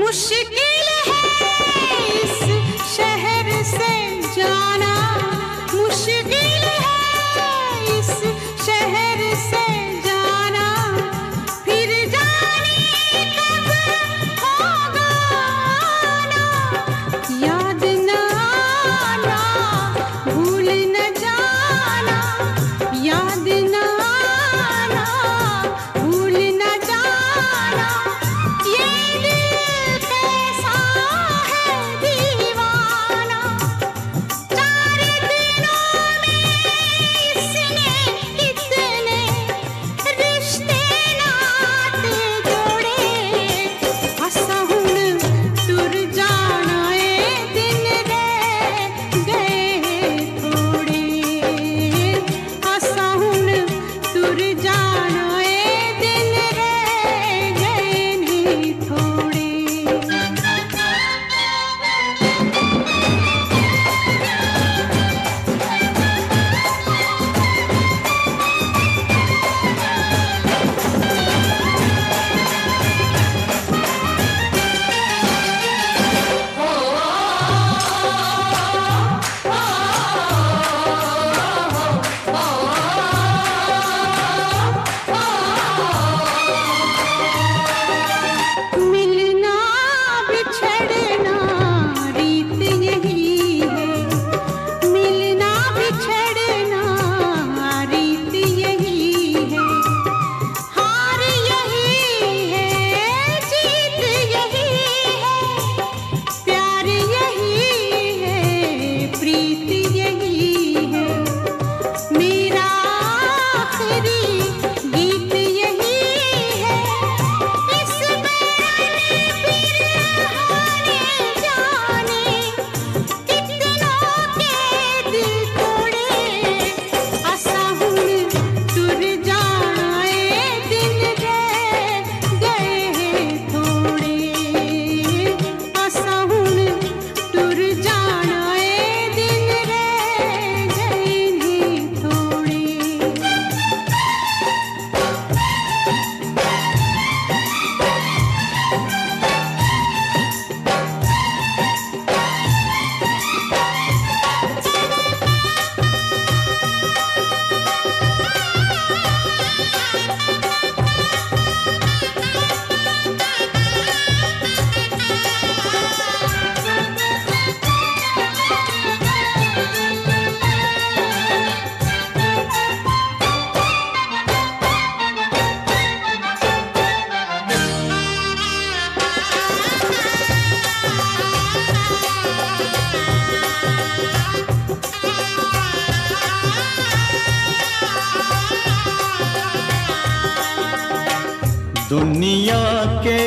दुनिया के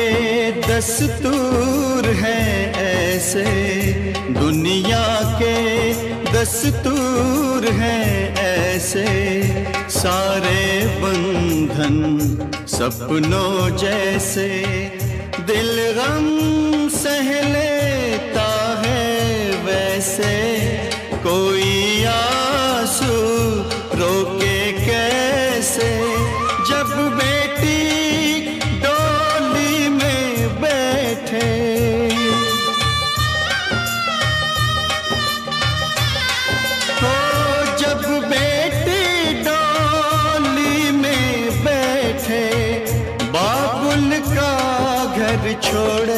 दस्तूर हैं ऐसे, दुनिया के दस्तूर हैं ऐसे, सारे बंधन सपनों जैसे, दिल गम सह लेता है वैसे, कोई आंसू रोके कैसे, जब बेटी डोली में बैठे, हो जब बेटी डोली में बैठे, बाबुल का घर छोड़े,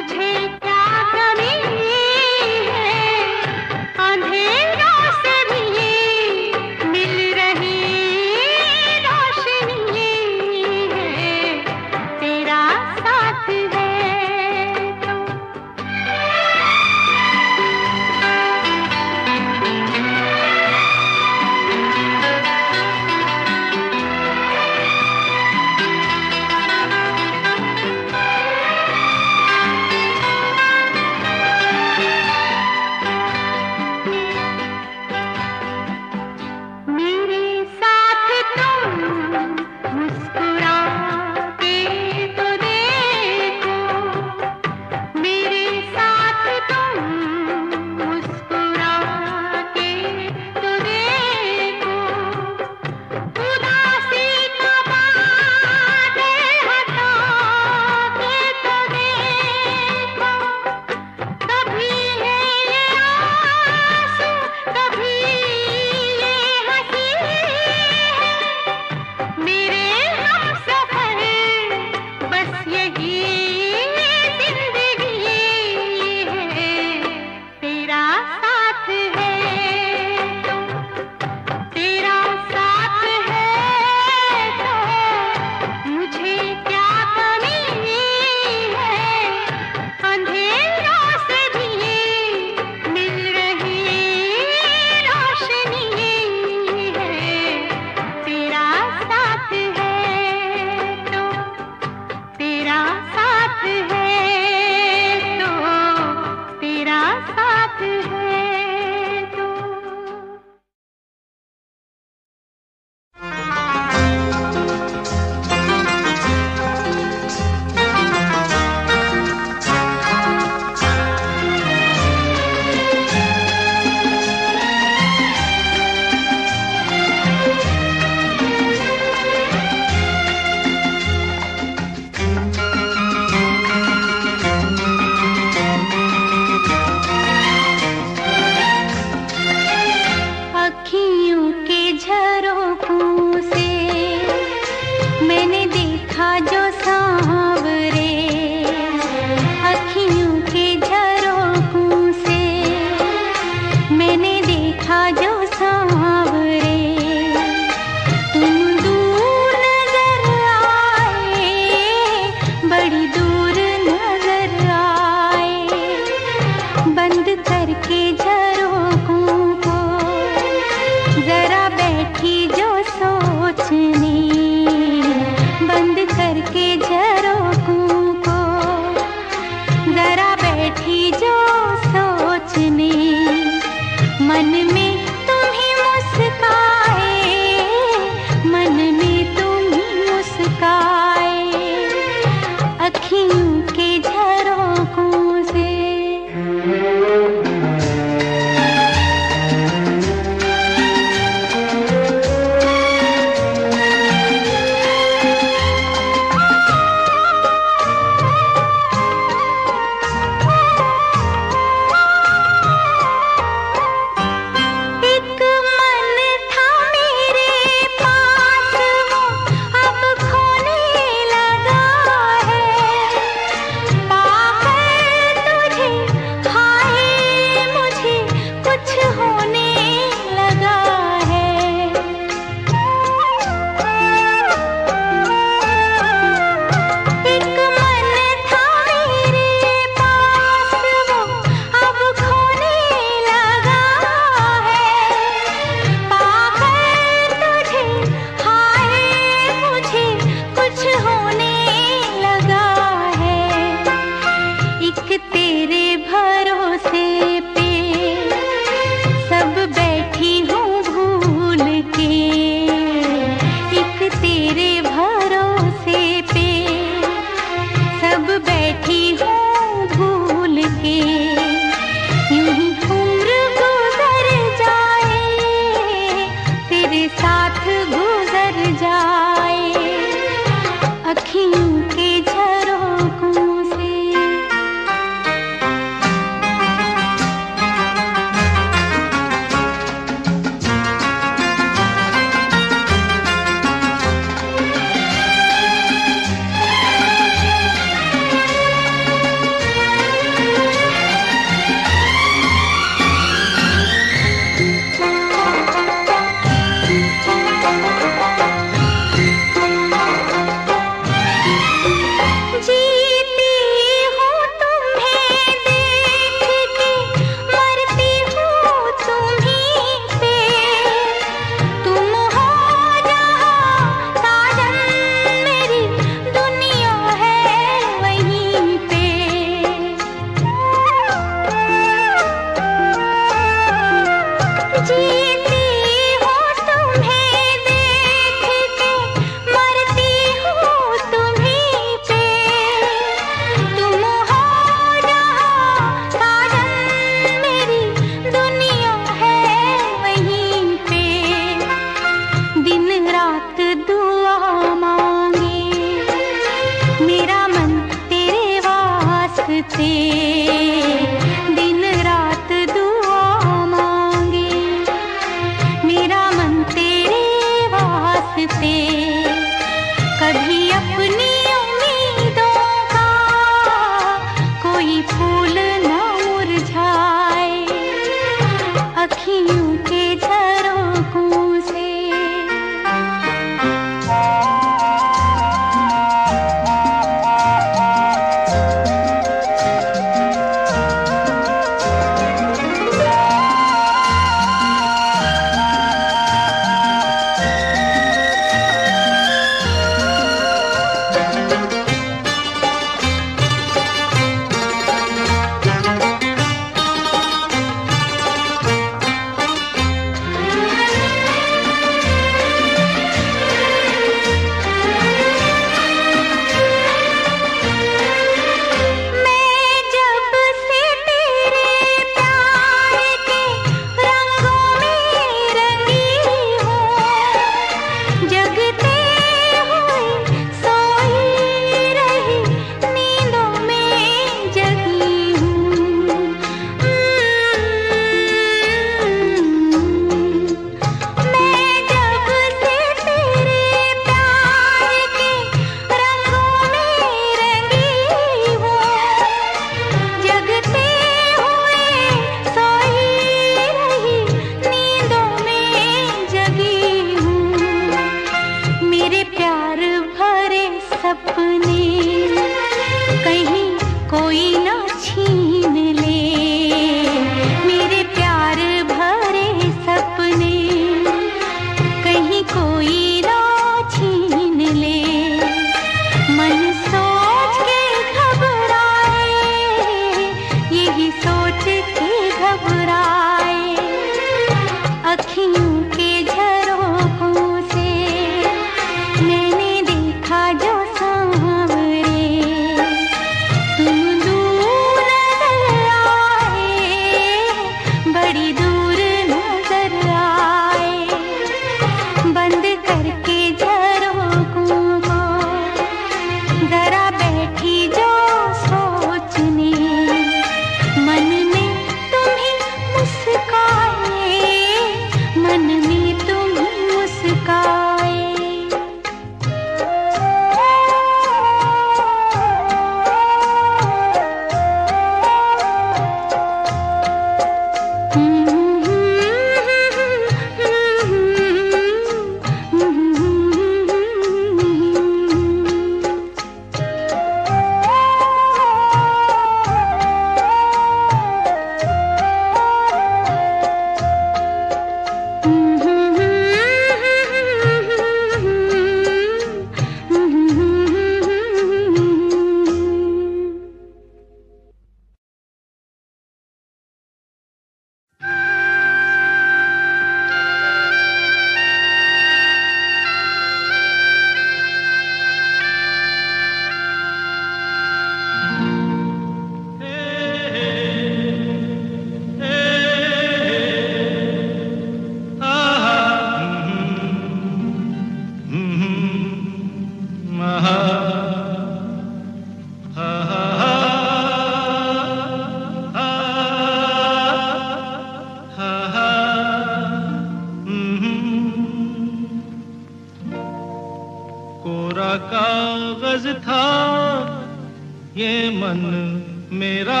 मन मेरा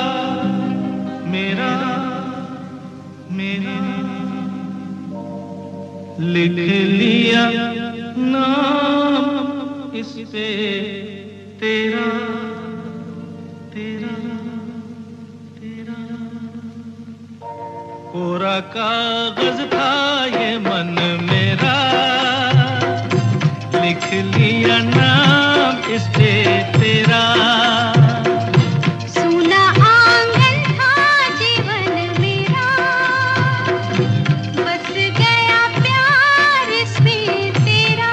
मेरा मेरा लिख लिया नाम इस पे तेरा तेरा तेरा। कोरा कागज था ये मन मेरा, लिख लिया नाम इस पे तेरा। सूना आंगन था जीवन मेरा, बस गया प्यार इसमें तेरा।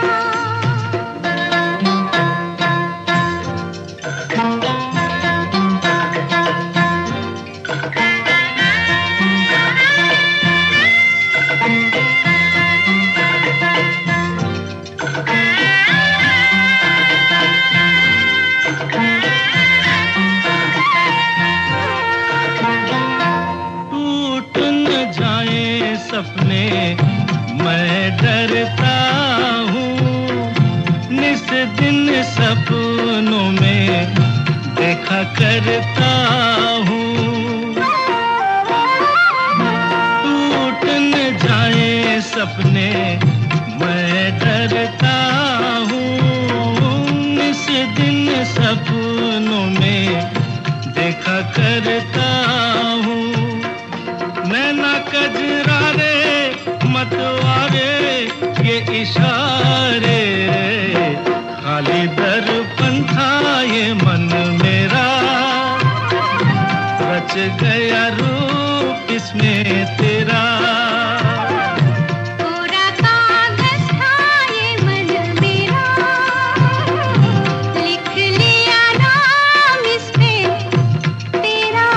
सपने मैं डरता हूँ, निस दिन सपनों में देखा करता हूँ। टूट न जाए सपने मैं डरता हूँ, निस दिन सपनों में देखा करता हूँ। नैना कजरारे मतवारे ये इशारे, खाली दर्पण था ये मन मेरा, रच गया रूप इसमें तेरा। कोरा कागज था ये मन मेरा, लिख लिया नाम इस पे तेरा।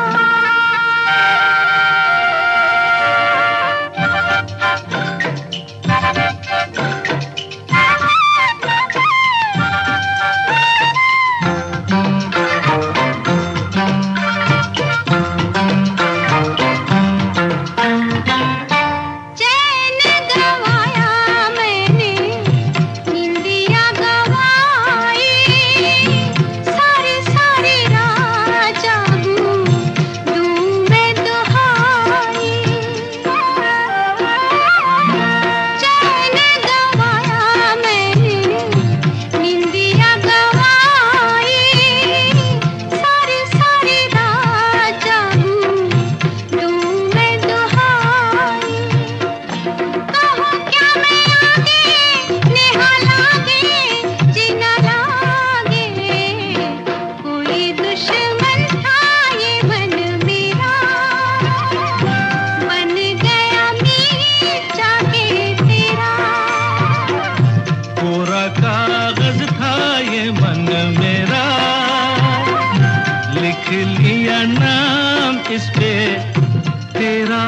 कागज था ये मन मेरा, लिख लिया नाम इस पे तेरा।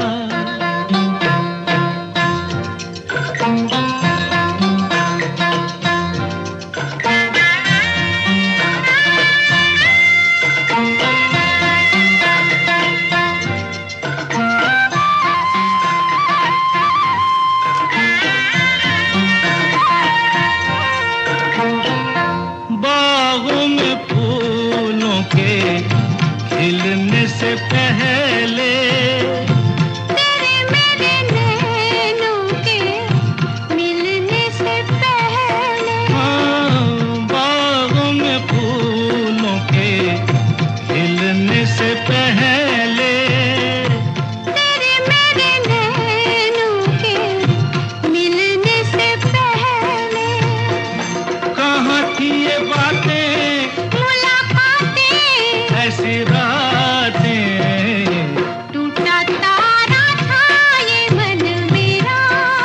बागों में फूलों के खिलने से पहले, तेरे मेरे नैनों के मिलने से पहले, हाँ, बागों में फूलों के खिलने से पहले, तेरे मेरे नैनों के मिलने से पहले, कहाँ थी ये बातें मुलाकातें ऐसी रातें, टूटा तारा था ये मन मेरा,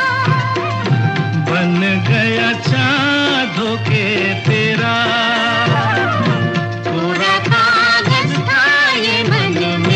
बन गया चाँद होके तेरा। पूरा कागज था ये मन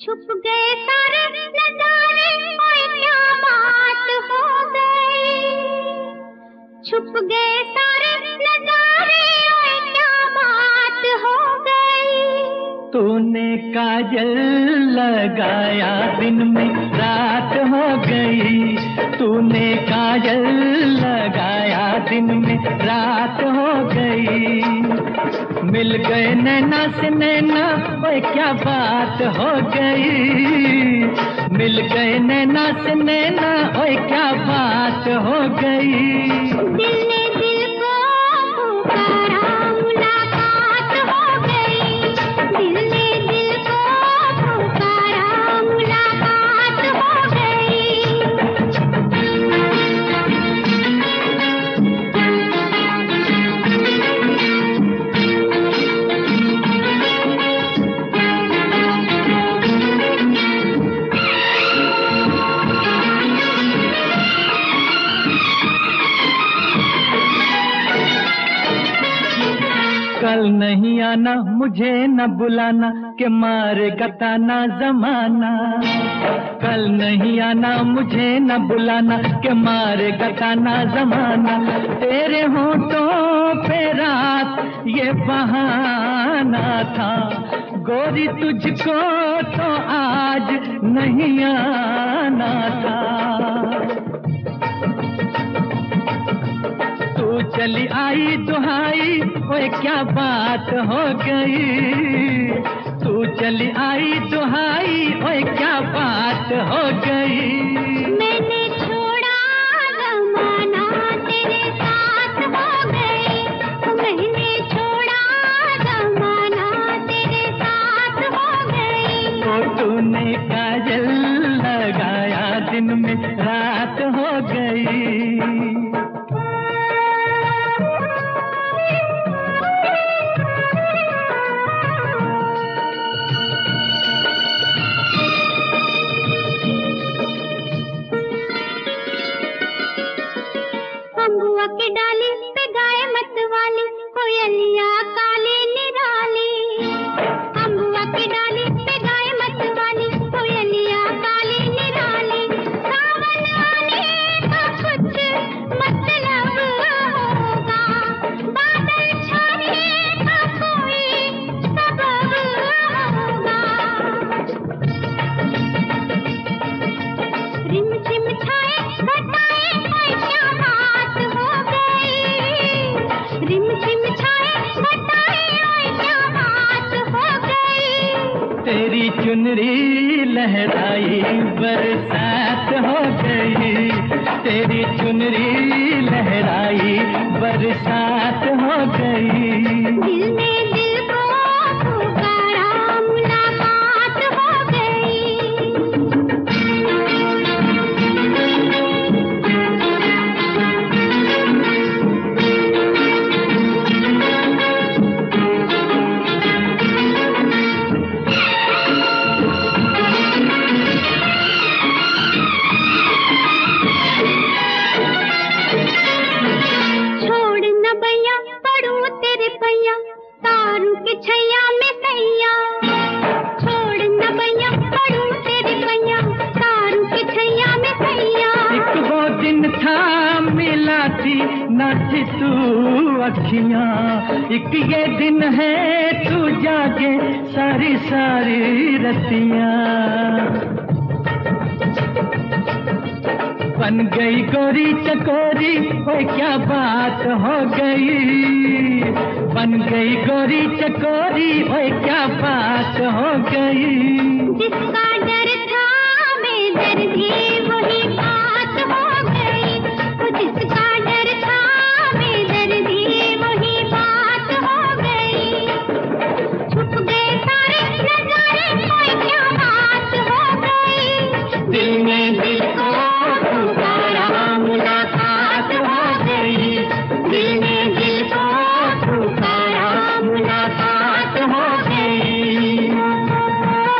छुप गए सारे नजारे, ओए क्या बात हो गई। छुप गए सारे नजारे, ओए क्या बात हो गई। तूने काजल लगाया दिन में रात हो गई। तूने काजल लगाया दिन में रात हो गई। मिल गए नैना से नैना, ओए क्या बात हो गई। मिल गए नैना से नैना, ओए क्या बात हो गई। दिल ने दिल को पुकारा, मुलाकात हो गई। दिल ने दिल को पुकारा, मुलाकात हो गई। कल नहीं आना, मुझे न बुलाना, के मारेगा ताना जमाना। कल नहीं आना, मुझे न बुलाना, के मारेगा ताना जमाना। तेरे होठों पे रात ये बहाना था, गोरी तुझको तो आज नहीं आना था। तू चली आई दुहाई, ओए क्या बात हो गई। तू चली आई दुहाई, ओए क्या बात हो गई। मैंने छोड़ा जमाना, तेरे साथ हो गई। मैंने छोड़ा जमाना, तेरे साथ हो गई। तो तूने काजल लगाया दिन में रात हो गई। अम्बुआ की डाली पे गाए मतवाली, कोयलिया काली निराली। अम्बुआ की डाली पे गाए मतवाली, कोयलिया काली निराली। सावन आने का कुछ मतलब होगा, बादल छाने का कोई सबब होगा। रिम झिम छाए घटाए, ओए क्या बात हो गई। रिम झिम छाए घटाए, ओए क्या बात हो गई। तेरी चुनरी लहराई बरसात हो गई। तेरी चुनरी लहराई बरसात हो गई। दिल ने दिल को पुकारा, मुलाकात हो गई। छोड़ न भैया पड़ू तेरे पैया, तारू के छैया में सैया। छोड़ न भैया पड़ू तेरे पैया, तारू के छैया में सैया। एक वो दिन था मिला थी नाच तू अखियां, एक ये दिन है तू जागे सारी सारी रतियां। बन गई गोरी चकोरी, ओए क्या बात हो गई। बन गई गोरी चकोरी, ओए क्या बात हो गई। जिसका डर था बेदर्दी, वही बात हो गई। जिसका डर था बेदर्दी, वही बात हो गई। छुप गए सारे नजारे, ओए क्या बात हो गई। दिल में दिल को पुकारा, मुलाकात हो गई। दिल में दिल को पुकारा, मुलाकात हो गई।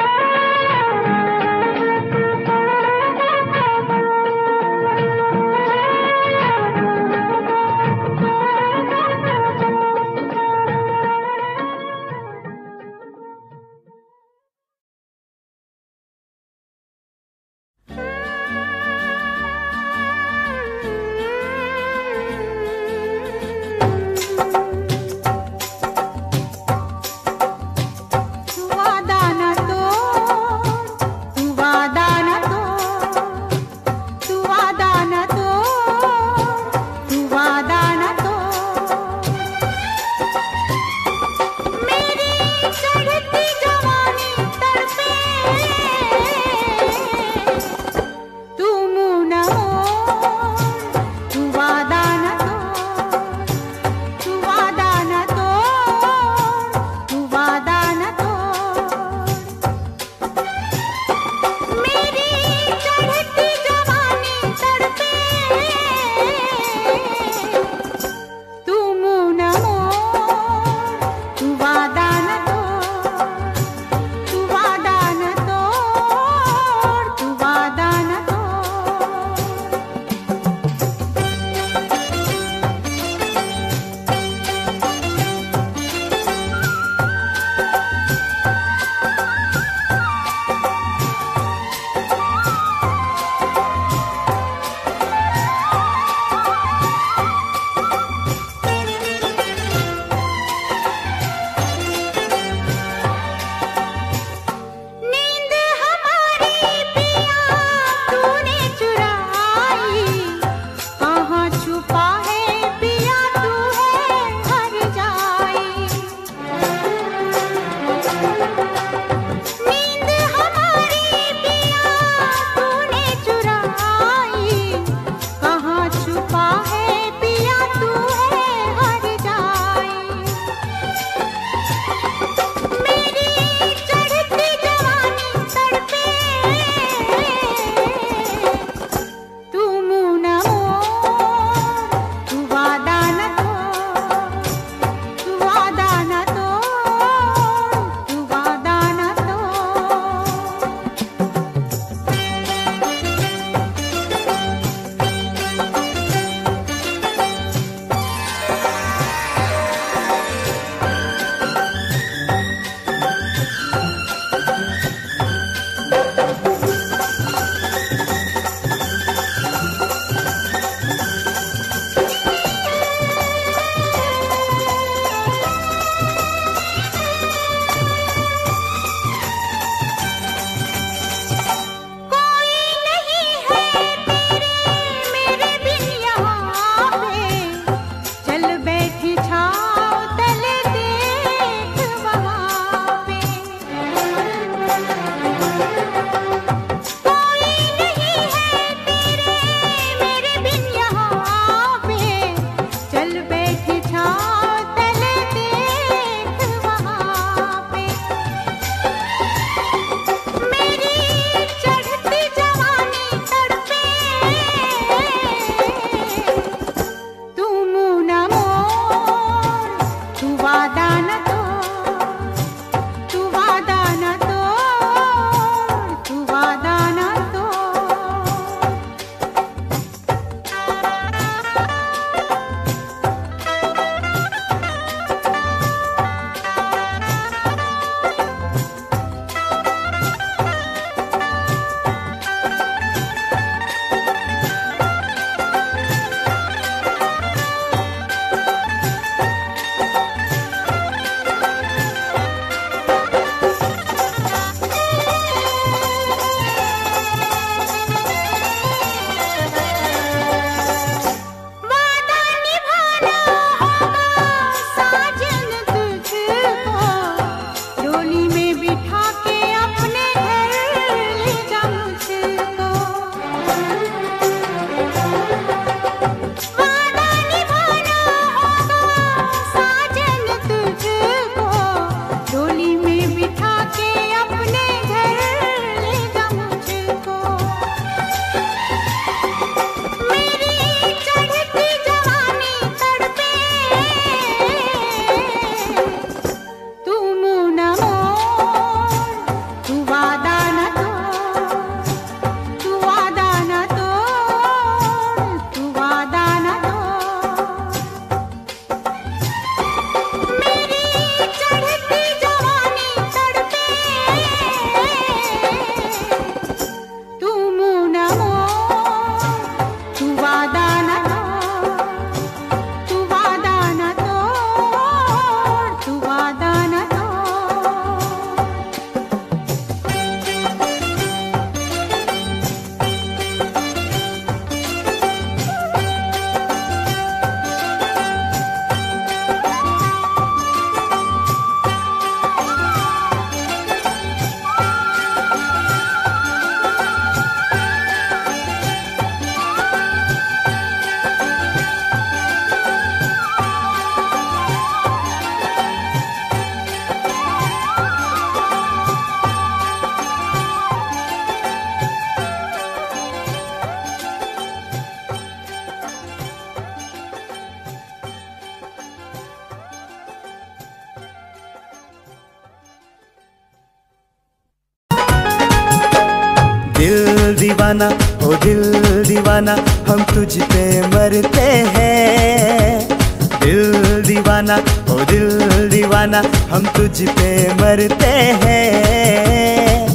दिल दीवाना, ओ दिल दीवाना, हम तुझ पे मरते हैं। दिल दीवाना, ओ दिल दीवाना, हम तुझ पे मरते हैं।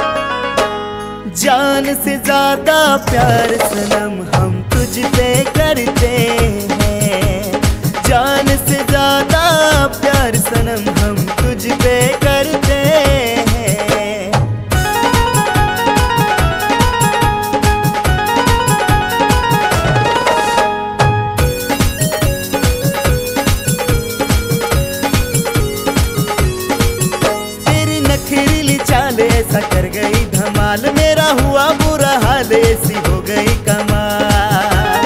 जान से ज्यादा प्यार सनम हम तुझ पे करते हैं। जान से ज्यादा प्यार सनम हम तुझ पे करते हैं। ऐसा कर गई धमाल, मेरा हुआ बुरा हाल, ऐसी हो गई कमाल।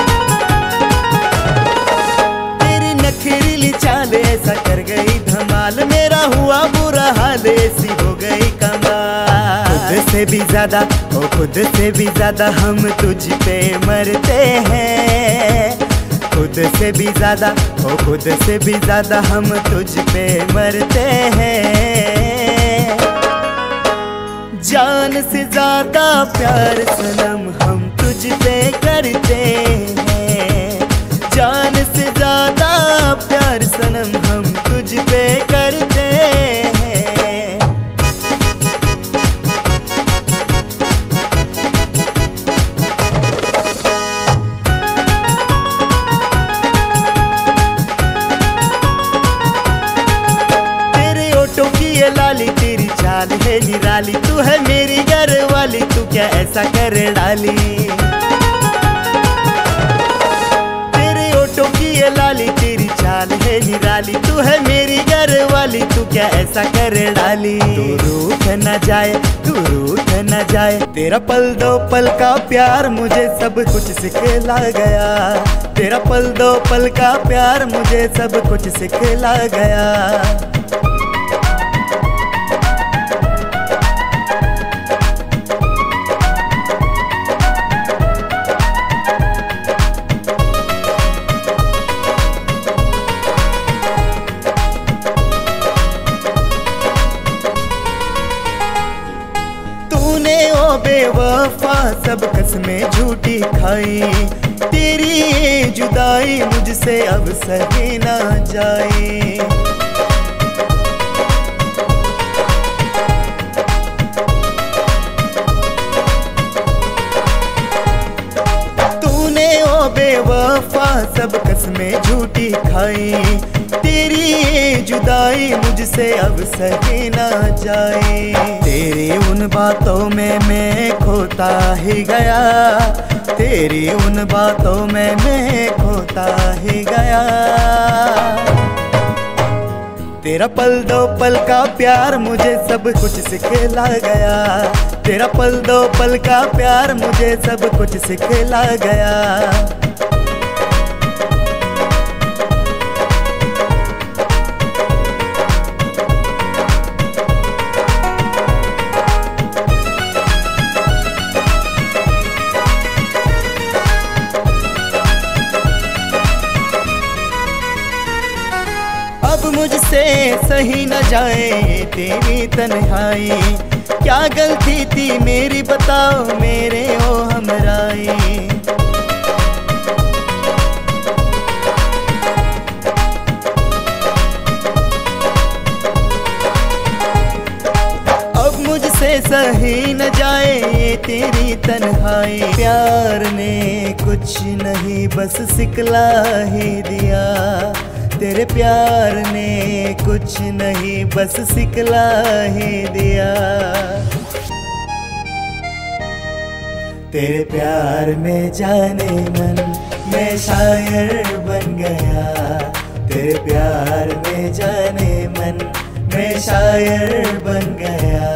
तेरी नखरीली चाल ऐसा कर गई धमाल, मेरा हुआ बुरा हाल, ऐसी हो गई कमाल। खुद से भी ज्यादा, ओ खुद से भी ज्यादा हम तुझ पे मरते हैं। खुद से भी ज्यादा, ओ खुद से भी ज्यादा हम तुझ पे मरते हैं। जान से ज्यादा प्यार सनम हम तुझ पे करते हैं। जान से ज्यादा प्यार सनम हम तुझ पे करते हैं। तेरे ओठों की ये लाली, तेरी चाल है निराली, तू है मेरी घर वाली, तू क्या ऐसा कर डाली। तेरे ओठों की ये लाली, तेरी चाल है निराली, तू है मेरी घर वाली, तू क्या ऐसा कर डाली। तू रूठ न जाए, तू रूठ न जाए, तेरा पल दो पल का प्यार मुझे सब कुछ सिखला गया। तेरा पल दो पल का प्यार मुझे सब कुछ सिखला गया। बेवफा सब कसमें झूठी खाई, तेरी ये जुदाई मुझसे अब सही ना जाए। तूने ओ बेवफा सब कसमें झूठी खाई, तेरी ये जुदाई मुझसे अब सही ना जाए। तेरी उन बातों में मैं खोता ही गया, तेरी उन बातों में मैं खोता ही गया। तेरा पल दो पल का प्यार मुझे सब कुछ सिखला गया। तेरा पल दो पल का प्यार मुझे सब कुछ सिखला गया। अब मुझसे सही न जाए तेरी तन्हाई, क्या गलती थी मेरी बताओ मेरे ओ हमराई। अब मुझसे सही न जाए तेरी तन्हाई, प्यार ने कुछ नहीं बस सिखला ही दिया। तेरे प्यार ने कुछ नहीं बस सिखला ही दिया। तेरे प्यार में जाने मन मैं शायर बन गया। तेरे प्यार में जाने मन मैं शायर बन गया।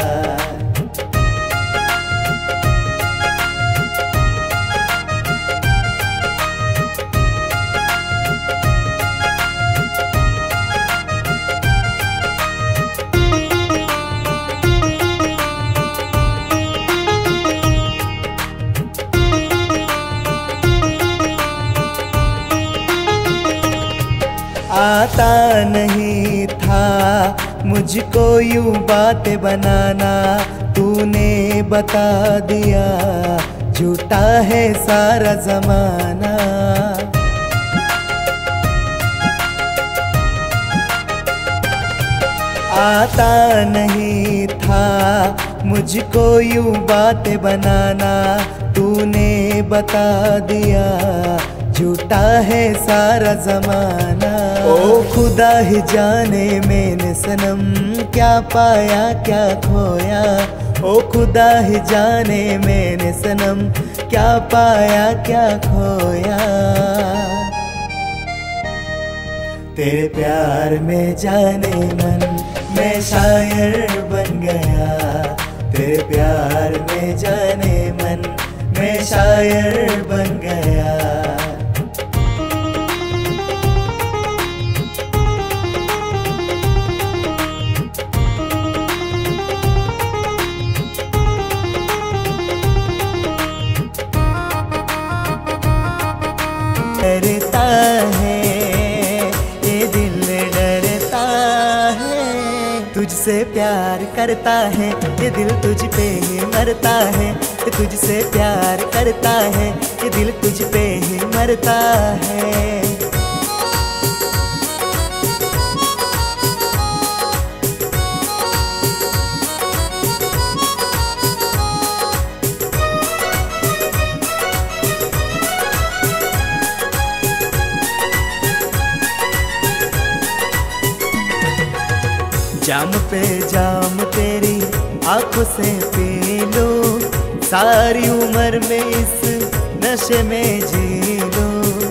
आता नहीं था मुझको यूं बातें बनाना, तू तूने बता दिया झूठा है सारा जमाना। आता नहीं था मुझको यूं बातें बनाना, तूने बता दिया झूठा है सारा जमाना। ओ खुदा ही जाने मैंने सनम क्या पाया क्या खोया, ओ खुदा ही जाने मैंने सनम क्या पाया क्या खोया। तेरे प्यार में जाने मन मैं शायर बन गया, तेरे प्यार में जाने मन मैं शायर बन गया। डरता है ये दिल डरता है, तुझसे प्यार करता है ये दिल तुझ पे ही मरता है, ये तुझसे प्यार करता है ये दिल तुझ पे ही मरता है। जाम पे जाम तेरी आंखों से पी लो, सारी उम्र में इस नशे में जी लो।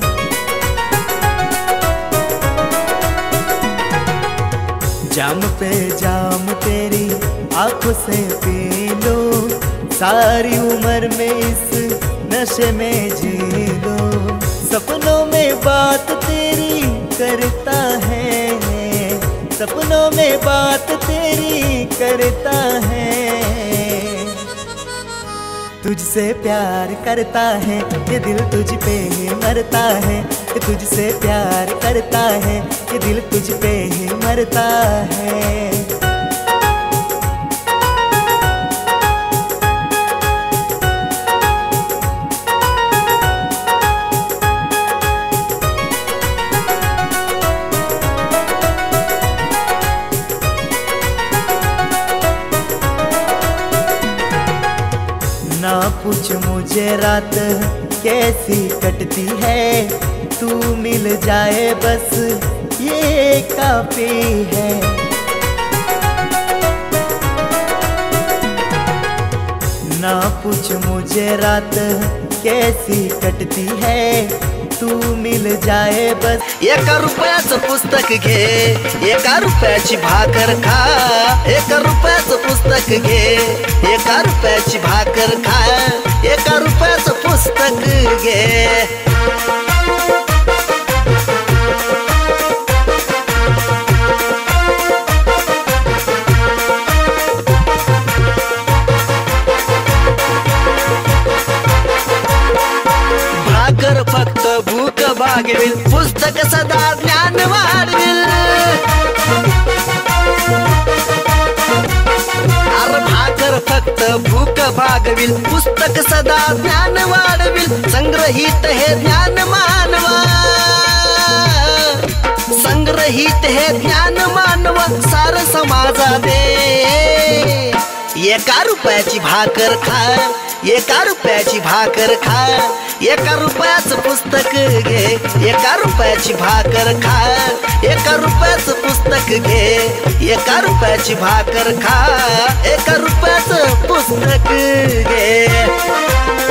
जाम पे जाम तेरी आंखों से पी लो, सारी उम्र में इस नशे में जी लो। सपनों में बात तेरी करता है, सपनों में बात तेरी करता है, तुझसे प्यार करता है ये दिल तुझ पे ही मरता है, ये तुझसे प्यार करता है ये दिल तुझ पे ही मरता है। ना पूछ मुझे रात कैसी कटती है, तू मिल जाए बस ये काफी है। ना पूछ मुझे रात कैसी कटती है, तू मिल जाए बस। 1 रुपयाचं पुस्तक घे, 1 रुपयाची भाकर खा, 1 रुपयाचं पुस्तक घे, 1 रुपयाची भाकर खा, 1 रुपयाचं पुस्तक घे। भाकर फक्त भूक भागविल, पुस्तक सदा ज्ञान वाढविल। अरे भाकर फक्त भूक भागविल, पुस्तक सदा ज्ञान वाढविल। संग्रहित हे ज्ञान मानवा, संग्रहित हे ज्ञान मानवा, सार समाजा दे। 1 रुपयाची भाकर खा, 1 रुपयाची भाकर खा, 1 रुपयाचं पुस्तक घे, 1 रुपयाची भाकर खा, 1 रुपयाचं पुस्तक घे, 1 रुपयाची भाकर खा, 1 रुपयाचं पुस्तक घे।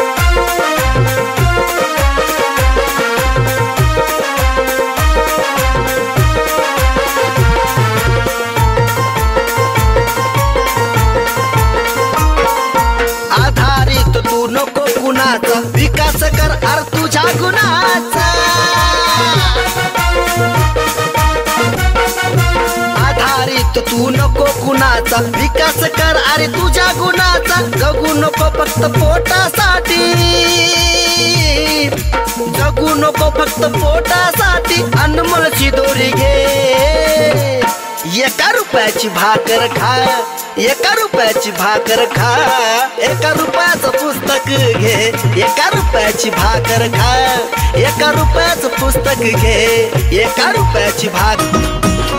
आधारित तू नको कुणाचा, विकास कर अर तुझ्या गुणाचा। आधारित तू नको कुणाचा, विकास कर अरे तुझ्या गुणाचा। जगू नको फक्त पोटासाठी, जगू नको फक्त पोटासाठी। अनमोलची दोरी घे, एका रुपयाची भाकर खा, एका रुपयाची भाकर खा, एका रुपयाचं पुस्तक घे, एका रुपयाची भाकर खा, एका रुपयाचं पुस्तक घे, एका रुपयाची भाकर.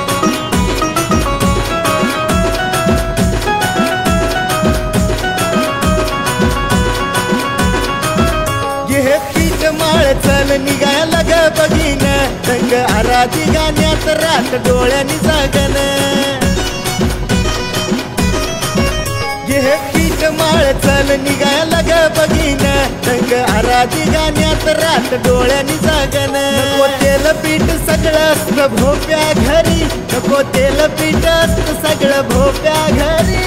हे पीठ माळ चल निघायला ग बघीन, रंग आराधी गाण्यात रात डोळ्यांनी जागन. हे पीठ माळ चल निघायला ग बघीन, रंग आराधी गाण्यात रात डोळ्यांनी जागन. नको तेल पीठ सगळं असतं भोप्या घरी, नको तेल पीठ असतं सगळं भोप्या घरी.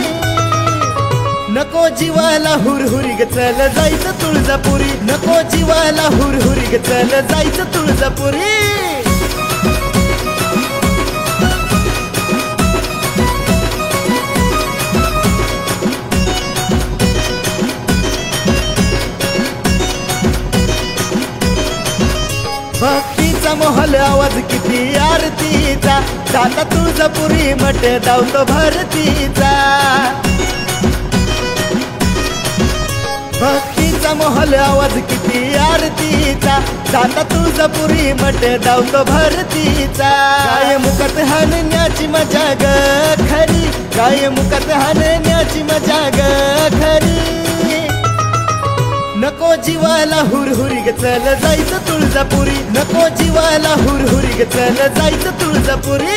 नको जीवाला हुरहुरी ग चल जायचं तुळजापुरी, नको जीवाला हुरहुरी ग चल जायचं तुळजापुरी. भक्तीचा मोहल आवाज किती आरतीचा, जाता तुळजापुरी मठ धावतो भारतीचा. भक्तीचा मोहल आवाज किती आरतीचा, जाता तुळजापुरी मठ धावतो भारतीचा. काय मुखात हाणण्याची मजा ग खरी, काय मुखात हाणण्याची मजा ग खरी. नको जीवाला हुरहुरी ग चल जायचं तुळजापुरी, नको जीवाला हुरहुरी ग चल जायचं तुळजापुरी.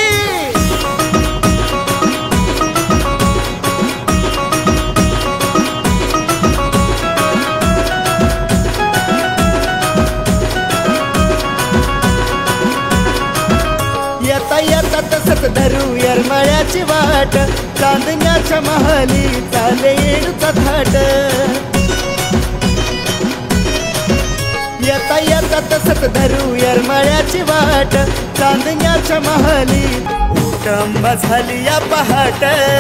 येता येता तसंच धरू येरमाळ्याची वाट, चांदण्याच्या महाली चाले येडूचा थाट. येता येता तसंच धरू येरमाळ्याची वाट, चांदण्याच्या महाली. उटंबा झाली या पहाट,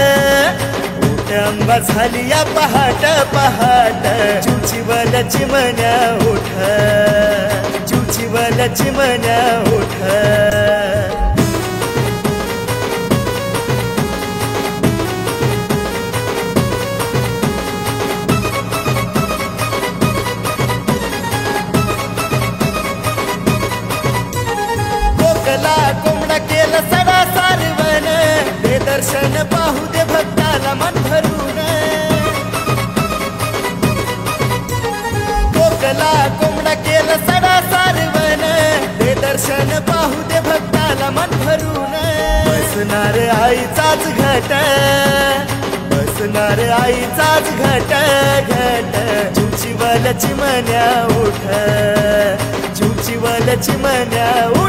उटंबा झाली या पहाट पहाट. चिवचिवल चिमण्या उठ, चिवचिवल चिमण्या उठ. कोंबडा केलं सडा सारवण, ते दर्शन पाहू दे भक्ताला मन भरून. कोकला कोंबडा केलं सडा सारवण, ते दर्शन पाहू दे भक्ताला मन भरून. बसणार आईचाच घट, बसणार आईचाच घट घट. चिवचिवल चिमण्या उठ, चिवचिवल चिमण्या उठ.